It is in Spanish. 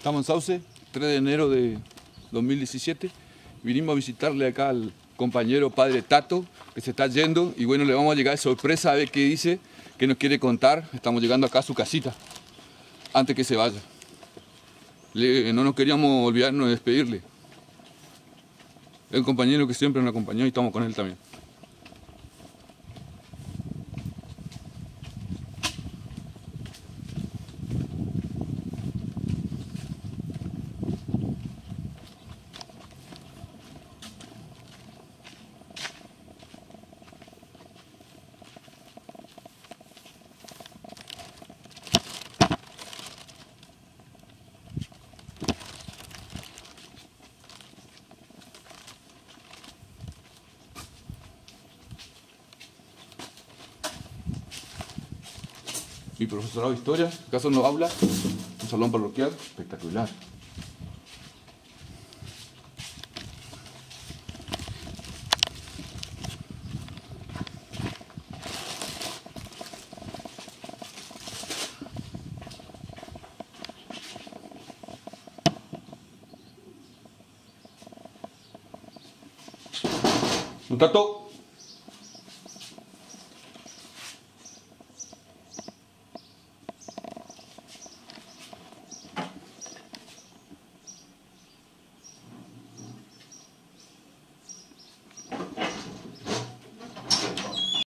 Estamos en Sauce, 3 de enero de 2017. Vinimos a visitarle acá al compañero padre Tato, que se está yendo, y bueno, le vamos a llegar de sorpresa a ver qué dice, qué nos quiere contar. Estamos llegando acá a su casita, antes que se vaya. No nos queríamos olvidarnos de despedirle. Es un compañero que siempre nos acompañó y estamos con él también. Mi profesorado de historia, acaso nos habla, un salón parroquial espectacular. ¿Un tato?